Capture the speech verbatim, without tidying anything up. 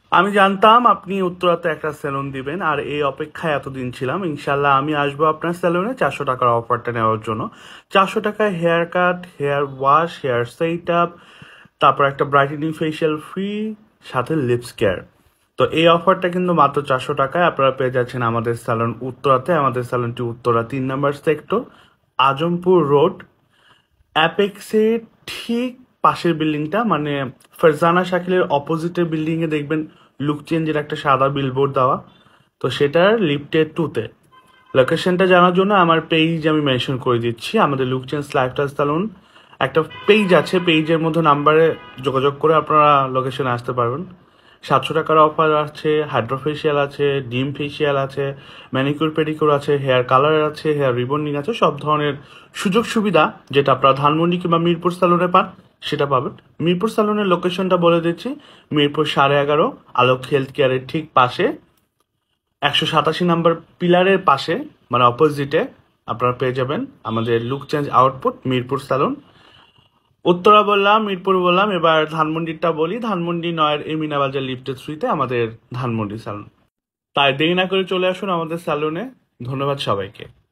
আমি জানতাম আপনি উত্তরাতে একটা সেলুন দিবেন, আর এই অপেক্ষায় এতদিন ছিলাম। ইনশাল্লাহ আমি আসবো আপনার সেলুনে চারশো টাকার অফারটা নেওয়ার জন্য। চারশো টাকায় hair cut, hair wash, hair set up, তারপর একটা ব্রাইটেনিং ফেশিয়াল ফ্রি, সাথে লিপস কেয়ার। তো এই অফারটা কিন্তু মাত্র চারশো টাকায় আপনারা পেয়ে যাচ্ছেন আমাদের স্যালন উত্তরাতে। আমাদের স্যালনটি উত্তরা তিন নম্বর সেক্টর, আজমপুর রোড, অ্যাপেক্সের ঠিক পাশের বিল্ডিংটা, মানে ফারজানা শাকিলের অপোজিটের বিল্ডিং এ দেখবেন লুক চেঞ্জের একটা সাদা বিলবোর্ড দেওয়া, তো সেটার লিফটের টুতে। লোকেশনটা জানার জন্য আমার পেজ আমি মেনশন করে দিচ্ছি। আমাদের লুক চেঞ্জ লাইফস্টাইল সালুন একটা পেজ আছে, পেজের মধ্যে নাম্বারে যোগাযোগ করে আপনারা লোকেশনে আসতে পারবেন। সাতশো টাকার অফার আছে, হাইড্রোফেশিয়াল আছে, ডিম ফেশিয়াল আছে, ম্যানিকিউর পেডিকিউর আছে, হেয়ার কালার আছে, হেয়ার রিবন্ডিং আছে, সব ধরনের সুযোগ সুবিধা যেটা আপনারা ধানমন্ডি কিংবা মিরপুর সালুনে পান সেটা পাবেন। মিরপুর সালুনের লোকেশনটা বলে দিচ্ছি, মিরপুর সাড়ে এগারো আলোক হেলথ কেয়ারের ঠিক পাশে, একশো সাতাশি নাম্বার পিলারের পাশে, মানে অপোজিটে আপনারা পেয়ে যাবেন আমাদের look change output Mirpur salon. Uttara বললাম, মিরপুর বললাম, এবার ধানমন্ডিরটা বলি। ধানমন্ডি নয়ের এমিনা বাজার লিফটের থ্রিতে আমাদের ধানমন্ডি সালুন। তাই দেরি না করে চলে আসুন আমাদের সালুনে। ধন্যবাদ সবাইকে।